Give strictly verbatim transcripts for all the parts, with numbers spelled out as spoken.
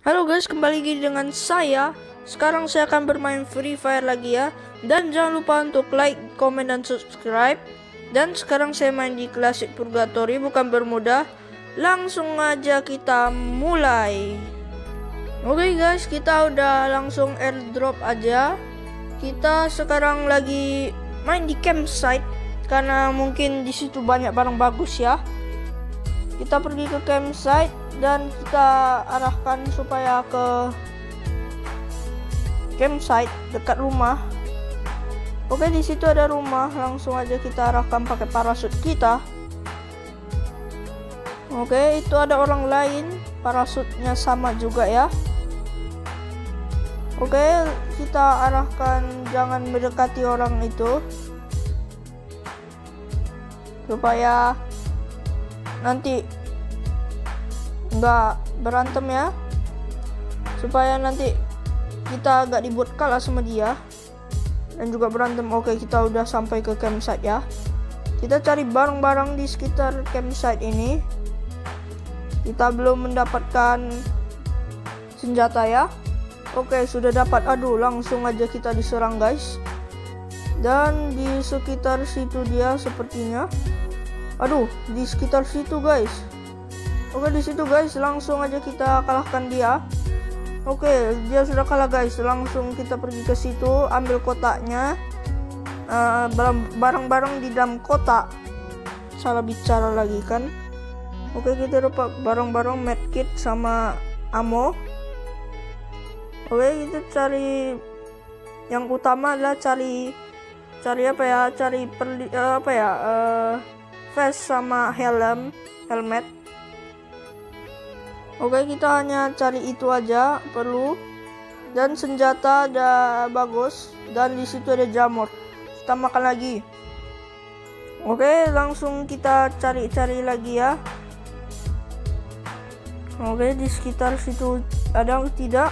Halo guys, kembali lagi dengan saya. Sekarang saya akan bermain Free Fire lagi ya. Dan jangan lupa untuk like, comment, dan subscribe. Dan sekarang saya main di Classic Purgatory, bukan bermudah. Langsung aja kita mulai. Oke guys, kita udah langsung airdrop aja. Kita sekarang lagi main di campsite karena mungkin di situ banyak barang bagus ya. Kita pergi ke campsite dan kita arahkan supaya ke campsite dekat rumah. Oke, di situ ada rumah, langsung aja kita arahkan pakai parasut kita. Oke, itu ada orang lain, parasutnya sama juga ya. Oke, kita arahkan jangan mendekati orang itu supaya nanti nggak berantem ya, supaya nanti kita agak dibuat kalah sama dia dan juga berantem. Oke, kita udah sampai ke campsite ya. Kita cari barang-barang di sekitar campsite ini. Kita belum mendapatkan senjata ya. Oke, sudah dapat. Aduh, langsung aja kita diserang guys. Dan di sekitar situ dia sepertinya. Aduh, di sekitar situ guys. Oke, di situ guys, langsung aja kita kalahkan dia. Oke, dia sudah kalah guys. Langsung kita pergi ke situ, ambil kotaknya. Uh, barang-barang di dalam kotak. Salah bicara lagi kan. Oke, kita dapat barang-barang medkit sama ammo. Oke, kita cari yang utama adalah cari cari apa ya? Cari perli, uh, apa ya? Uh, vest sama helm, helmet. Oke, kita hanya cari itu aja perlu. Dan senjata ada bagus dan di situ ada jamur. Kita makan lagi. Oke, langsung kita cari-cari lagi ya. Oke, di sekitar situ ada atau tidak?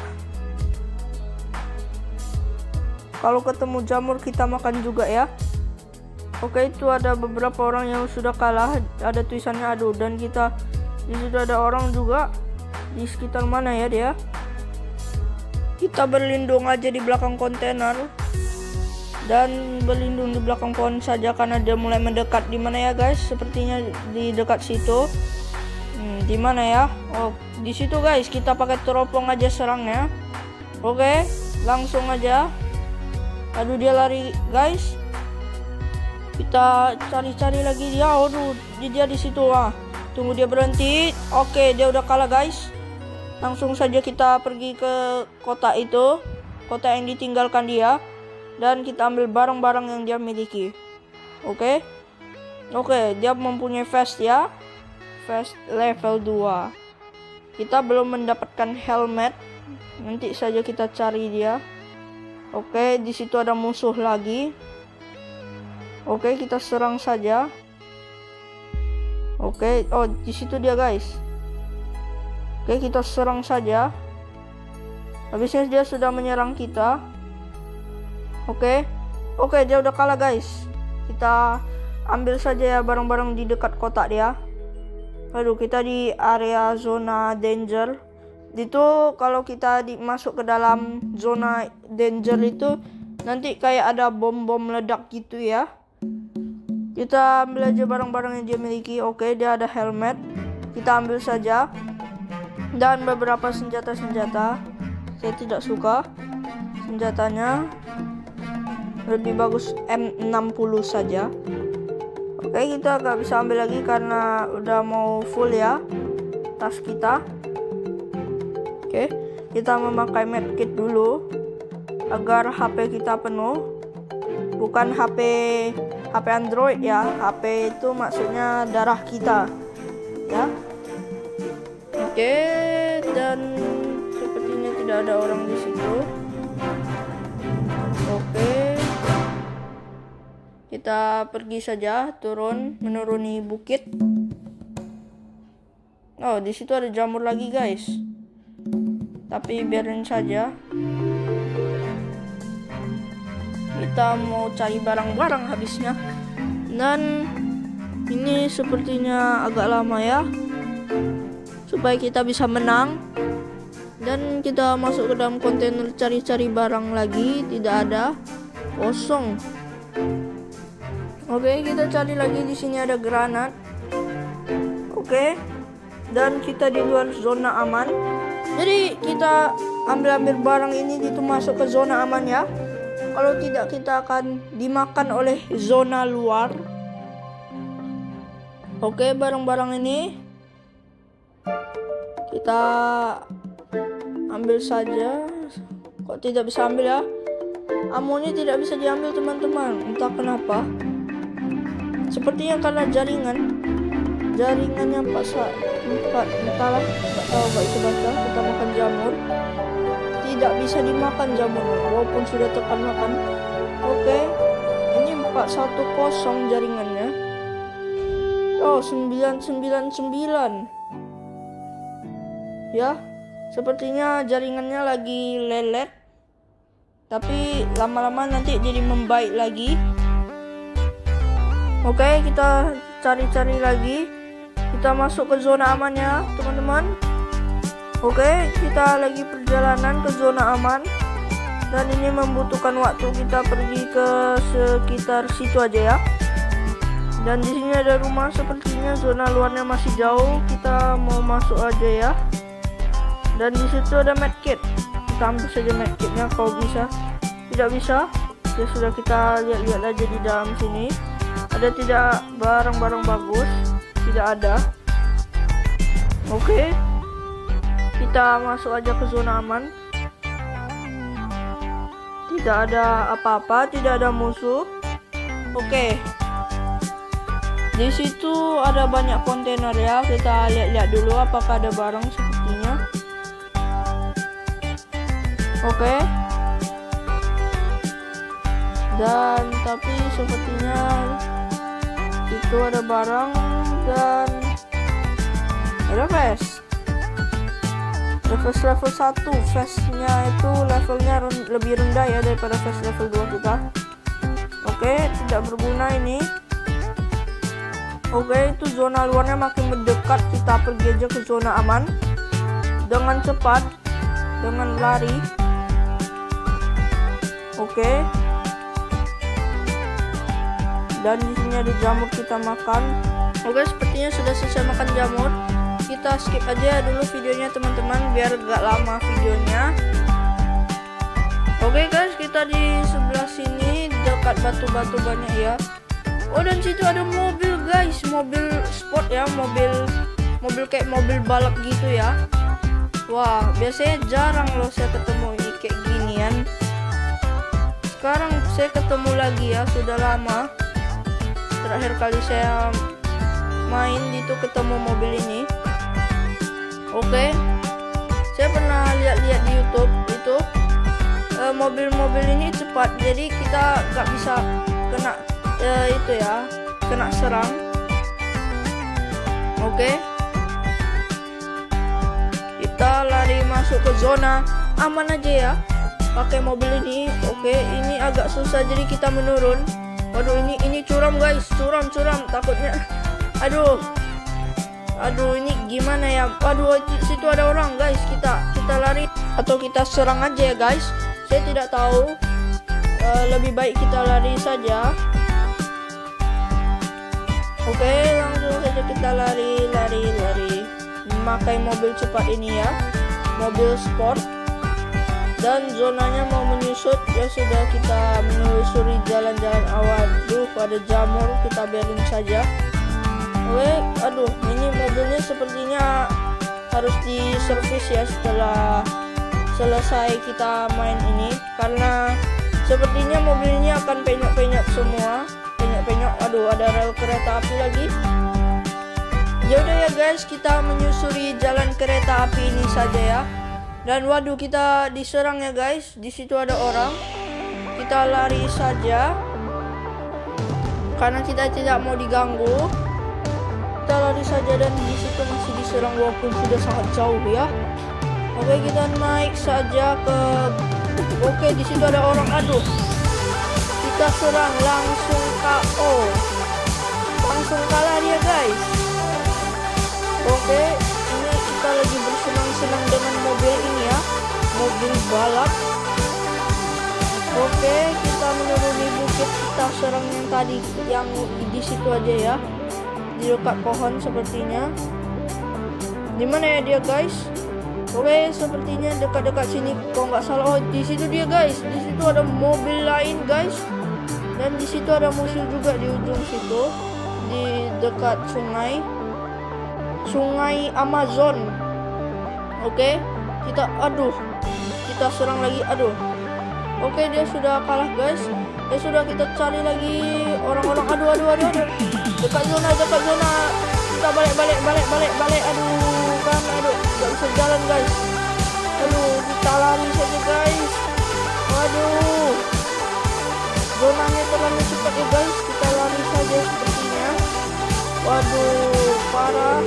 Kalau ketemu jamur kita makan juga ya. Oke, itu ada beberapa orang yang sudah kalah. Ada tulisannya aduh, dan kita di situ ada orang juga. Di sekitar mana ya dia? Kita berlindung aja di belakang kontainer dan berlindung di belakang pohon saja karena dia mulai mendekat. Di mana ya guys? Sepertinya di dekat situ. Hmm, di mana ya? Oh, di situ guys. Kita pakai teropong aja serangnya. Oke, langsung aja. Aduh, dia lari guys. Kita cari-cari lagi dia. Aduh, dia di situ ah. Tunggu dia berhenti. Oke, dia udah kalah guys. Langsung saja kita pergi ke kota itu, kota yang ditinggalkan dia, dan kita ambil barang-barang yang dia miliki. Oke. Oke, dia mempunyai vest ya. Vest level dua. Kita belum mendapatkan helmet. Nanti saja kita cari dia. Oke, di situ ada musuh lagi. Oke, kita serang saja. Oke, oh di situ dia guys. Oke, kita serang saja. Habisnya dia sudah menyerang kita. Oke, oke dia udah kalah guys. Kita ambil saja ya barang-barang di dekat kotak dia. Aduh, kita di area zona danger. Itu kalau kita di, masuk ke dalam zona danger itu nanti kayak ada bom-bom meledak gitu ya. Kita ambil aja barang-barang yang dia miliki. Oke, dia ada helmet. Kita ambil saja. Dan beberapa senjata-senjata. Saya tidak suka senjatanya. Lebih bagus M enam puluh saja. Oke, kita gak bisa ambil lagi karena udah mau full ya tas kita. Oke, kita memakai medkit dulu agar H P kita penuh. Bukan H P H P Android ya, H P itu maksudnya darah kita ya. Oke, dan sepertinya tidak ada orang di situ. Oke, kita pergi saja, turun menuruni bukit. Oh, di situ ada jamur lagi guys, tapi biarin saja. Kita mau cari barang-barang habisnya. Dan ini sepertinya agak lama ya, supaya kita bisa menang. Dan kita masuk ke dalam kontainer cari-cari barang lagi, tidak ada, kosong. Oke, kita cari lagi. Di sini ada granat. Oke, dan kita di luar zona aman. Jadi kita ambil-ambil barang ini itu masuk ke zona aman ya. Kalau tidak kita akan dimakan oleh zona luar. Oke, barang-barang ini kita ambil saja. Kok tidak bisa ambil ya? Amunnya tidak bisa diambil teman-teman. Entah kenapa. Sepertinya karena jaringan. Jaringannya pasal empat. Entahlah. Tidak tahu gak bisa baca. Kita makan jamur. Tidak bisa dimakan jamur walaupun sudah tekan makan. Oke. Ini empat satu kosong jaringannya. Oh, sembilan sembilan sembilan. Ya. Sepertinya jaringannya lagi lelet. Tapi lama-lama nanti jadi membaik lagi. Oke, kita cari-cari lagi. Kita masuk ke zona aman ya, teman-teman. Oke, kita lagi perjalanan ke zona aman. Dan ini membutuhkan waktu kita pergi ke sekitar situ aja ya. Dan di sini ada rumah, sepertinya zona luarnya masih jauh. Kita mau masuk aja ya. Dan di situ ada medkit. Kita ambil saja medkitnya kalau bisa. Tidak bisa, ya sudah, kita lihat-lihat aja di dalam sini. Ada tidak barang-barang bagus? Tidak ada. Oke, kita masuk aja ke zona aman. Tidak ada apa-apa, tidak ada musuh. Oke, di situ ada banyak kontainer ya. Kita lihat-lihat dulu apakah ada barang sepertinya. Oke. Dan tapi sepertinya itu ada barang dan ada vest. Vest level satu. Vestnya itu levelnya ren lebih rendah ya daripada vest level dua kita. Oke, tidak berguna ini. Oke, itu zona luarnya makin mendekat. Kita pergi aja ke zona aman dengan cepat, dengan lari. Oke. Dan di sini ada jamur, kita makan. Oke, sepertinya sudah selesai makan jamur. Kita skip aja dulu videonya teman-teman biar gak lama videonya. Oke guys, kita di sebelah sini dekat batu-batu banyak ya. Oh, dan situ ada mobil guys, mobil sport ya, mobil mobil kayak mobil balap gitu ya. Wah, biasanya jarang loh saya ketemu ini kayak ginian. Sekarang saya ketemu lagi ya, sudah lama. Terakhir kali saya main itu ketemu mobil ini. Oke, saya pernah lihat-lihat di YouTube itu mobil-mobil uh, ini cepat, jadi kita nggak bisa kena uh, itu ya, kena serang. Oke, kita lari masuk ke zona aman aja ya, pakai mobil ini. Oke, ini agak susah jadi kita menurun. Waduh, ini ini curam guys, curam curam takutnya. Aduh, aduh ini gimana ya? Waduh, situ ada orang guys. Kita kita lari atau kita serang aja ya guys. Saya tidak tahu. Uh, lebih baik kita lari saja. Oke, langsung saja kita lari lari lari. Memakai mobil cepat ini ya, mobil sport. Dan zonanya mau menyusut, ya sudah kita menelusuri jalan-jalan awal. Duh, ada jamur, kita biarin saja. Oke, aduh, ini mobilnya sepertinya harus diservis ya setelah selesai kita main ini, karena sepertinya mobil ini akan penyok-penyok semua, penyok-penyok. Aduh, ada rel kereta api lagi. Ya udah ya guys, kita menyusuri jalan kereta api ini saja ya. Dan waduh, kita diserang ya guys. Di situ ada orang. Kita lari saja karena kita tidak mau diganggu. Kita lari saja dan di situ masih diserang walaupun sudah sangat jauh ya. Oke, kita naik saja ke. Oke, di situ ada orang. Aduh, kita serang langsung K O. Langsung kalah dia guys. Oke, ini kita lagi bersenang-senang dengan mobil ini ya. balap. Oke, kita menuruni bukit, kita serang yang tadi, yang di situ aja ya, di dekat pohon sepertinya. Dimana ya dia guys? Oke, sepertinya dekat-dekat sini. Kalau nggak salah, oh di situ dia guys. Di situ ada mobil lain guys, dan di situ ada musuh juga di ujung situ, di dekat sungai, sungai Amazon. Oke, kita aduh, kita serang lagi, aduh. Oke, dia sudah kalah guys. Ya sudah, kita cari lagi orang-orang. Aduh, aduh, aduh, aduh. Dekat zona, dekat zona. Kita balik, balik, balik, balik, balik. Aduh, kan, aduh, nggak bisa jalan guys. Aduh, kita lari saja guys. Waduh, zonanya terlalu cepat ya guys. Kita lari saja sepertinya. Waduh, parah.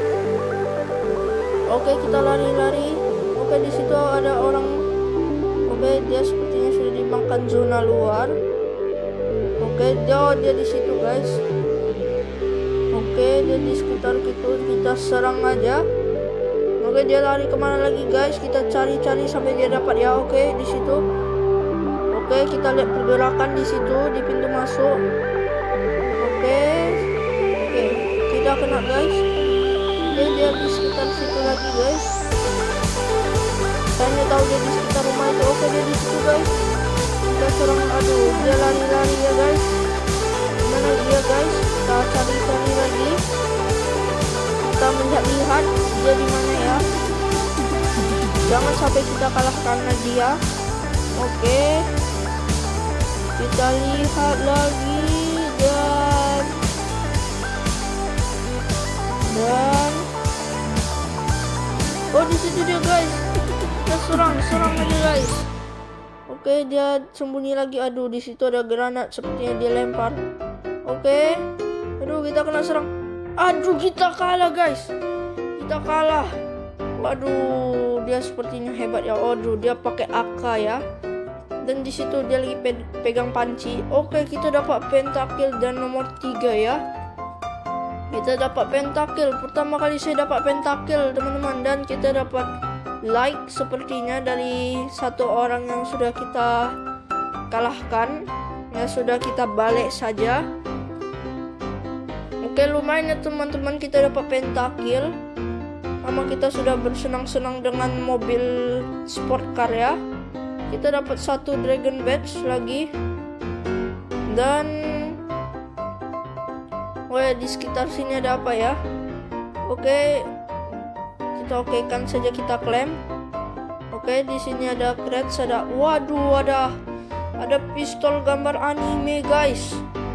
Oke, kita lari-lari. Oke, di situ ada orang. Oke, dia sepertinya sudah dimakan zona luar. Oke, dia dia di situ guys. Oke, dia di sekitar itu, kita serang aja. Oke, dia lari kemana lagi guys? Kita cari-cari sampai dia dapat ya. Oke, di situ. Oke, kita lihat pergerakan di situ di pintu masuk. Oke, oke, kita kena guys. Oke, dia di sekitar situ lagi guys. Saya tahu dia di sekitar rumah itu. Oke, dia di situ guys. Kita serang. Aduh, dia lari-lari ya guys. Mana dia guys? Kita cari-cari lagi. Kita melihat-lihat dia di mana ya. Jangan sampai kita kalah karena dia. Oke, kita lihat lagi dan dan oh, di situ dia guys. Kita serang, serang aja guys. Oke, dia sembunyi lagi. Aduh, di situ ada granat sepertinya dia lempar. Oke, aduh, kita kena serang. Aduh, kita kalah guys. Kita kalah. Waduh, dia sepertinya hebat ya. Aduh, dia pakai A K ya. Dan di situ dia lagi pe pegang panci. Oke, kita dapat pentakill dan nomor tiga ya. Kita dapat pentakill. Pertama kali saya dapat pentakill teman-teman, dan kita dapat like sepertinya dari satu orang yang sudah kita kalahkan. Ya sudah, kita balik saja. Oke, lumayan ya teman-teman, kita dapat pentakill. Sama kita sudah bersenang-senang dengan mobil sport car ya. Kita dapat satu dragon badge lagi. Dan oh ya, di sekitar sini ada apa ya? Oke, kita okekan saja, kita klaim. Oke, di sini ada crates, ada waduh, ada ada pistol gambar anime guys.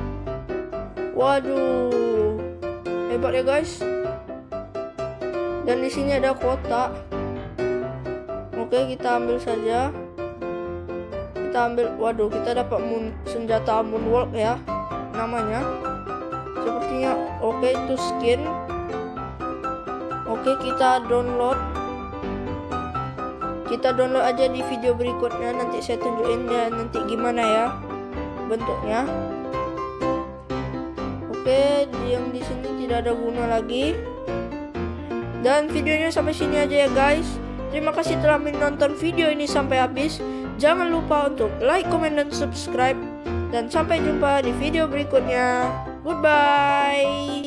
Waduh, hebat ya guys. Dan di sini ada kotak. Oke, kita ambil saja. Kita ambil. Waduh, kita dapat moon, senjata moonwalk ya namanya. Sepertinya oke, itu skin. Oke, kita download. Kita download aja di video berikutnya. Nanti saya tunjukin ya nanti gimana ya bentuknya. Oke, yang di sini tidak ada guna lagi. Dan videonya sampai sini aja ya guys. Terima kasih telah menonton video ini sampai habis. Jangan lupa untuk like, comment, dan subscribe. Dan sampai jumpa di video berikutnya. Goodbye.